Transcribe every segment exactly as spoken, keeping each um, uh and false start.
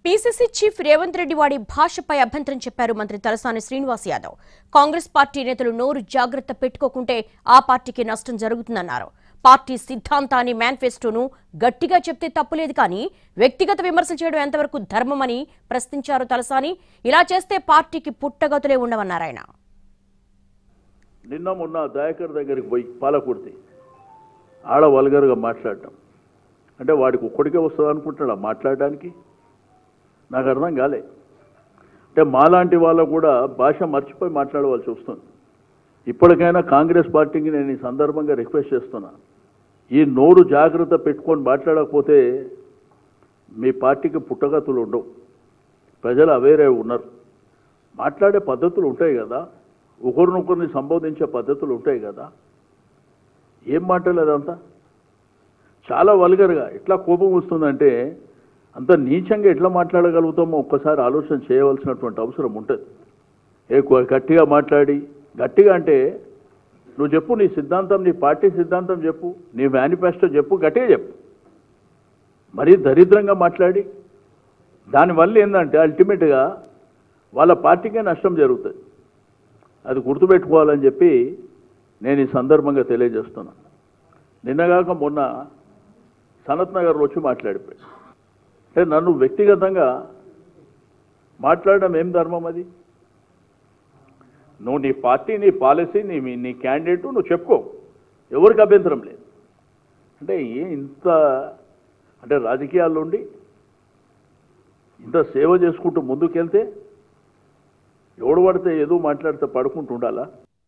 PCC chief Revanth Reddy వాడి భాషపై అభ్యంతరం చెప్పారు మంత్రి తలసాని శ్రీనివాస్ యాదవ్. కాంగ్రెస్ పార్టీ నేతలు నోరు జాగ్రత్త పెట్టుకోకుంటే ఆ పార్టీకి నష్టం జరుగుతుందన్నారు. పార్టీ సిద్ధాంతాన్ని మేనిఫెస్టోను గట్టిగా చెప్తే తప్పులేదు, కానీ వ్యక్తిగత విమర్శలు చేయడం ఎంతవరకు ధర్మమని ప్రశ్నించారు తలసాని. ఇలా చేస్తే పార్టీకి పుట్టగతులే ఉండవన్నారు ఆయన. నిన్న మొన్న దయాకర్ దగ్గరికి పోయి పాలకుర్తి ఆడ వల్గర్గా మాట్లాడటం అంటే వాడికి ఒక్కడికే వస్తుంది అనుకుంటున్నాడా మాట్లాడడానికి? నాకు అర్థం కాలే. అంటే మాలాంటి వాళ్ళకు కూడా భాష మర్చిపోయి మాట్లాడవలసి వస్తుంది. ఇప్పటికైనా కాంగ్రెస్ పార్టీకి నేను ఈ సందర్భంగా రిక్వెస్ట్ చేస్తున్నా, ఈ నోరు జాగ్రత్త పెట్టుకొని మాట్లాడకపోతే మీ పార్టీకి పుట్టగతులు ఉండవు. ప్రజలు అవేరే ఉన్నారు. మాట్లాడే పద్ధతులు ఉంటాయి కదా, ఒకరినొకరిని సంబోధించే పద్ధతులు ఉంటాయి కదా. ఏం మాట్లాడలేదంతా చాలా వల్గర్గా ఎట్లా కోపం వస్తుందంటే అంత నీచంగా ఎట్లా మాట్లాడగలుగుతామో ఒక్కసారి ఆలోచన చేయవలసినటువంటి అవసరం ఉంటుంది. ఏ గట్టిగా మాట్లాడి, గట్టిగా అంటే నువ్వు చెప్పు, నీ సిద్ధాంతం, నీ పార్టీ సిద్ధాంతం చెప్పు, నీ మేనిఫెస్టో చెప్పు, గట్టిగా చెప్పు. మరీ దరిద్రంగా మాట్లాడి దానివల్ల ఏంటంటే అల్టిమేట్గా వాళ్ళ పార్టీకే నష్టం జరుగుతుంది. అది గుర్తుపెట్టుకోవాలని చెప్పి నేను ఈ సందర్భంగా తెలియజేస్తున్నాను. నిన్నగాక మొన్న సనత్ నగర్లో వచ్చి మాట్లాడిపోయాడు. అంటే నన్ను వ్యక్తిగతంగా మాట్లాడడం ఏం ధర్మం అది? నువ్వు నీ పార్టీ, నీ పాలసీ, నీ నీ క్యాండిడేట్ నువ్వు చెప్పుకో, ఎవరికి అభ్యంతరం లేదు. అంటే ఇంత అంటే రాజకీయాల్లో ఉండి ఇంత సేవ చేసుకుంటూ ముందుకెళ్తే ఎవడు పడితే ఏదో మాట్లాడితే పడుకుంటూ ఉండాలా?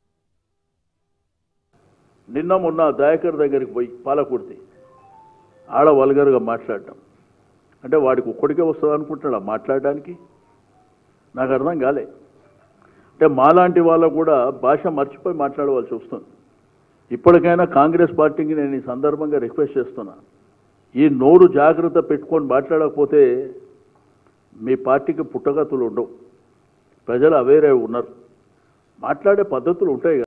నిన్న మొన్న దయాకర్ దగ్గరికి పోయి పాలకుర్తి ఆడ వల్గర్గా మాట్లాడటం అంటే వాడికి ఒక్కడికే వస్తుంది అనుకుంటున్నాడా మాట్లాడడానికి? నాకు అర్థం కాలే. అంటే మాలాంటి వాళ్ళకు కూడా భాష మర్చిపోయి మాట్లాడవలసి వస్తుంది. ఇప్పటికైనా కాంగ్రెస్ పార్టీకి నేను ఈ సందర్భంగా రిక్వెస్ట్ చేస్తున్నా, ఈ నోరు జాగ్రత్త పెట్టుకొని మాట్లాడకపోతే మీ పార్టీకి పుట్టగతులు ఉండవు. ప్రజలు అవేరే ఉన్నారు. మాట్లాడే పద్ధతులు ఉంటాయి కదా.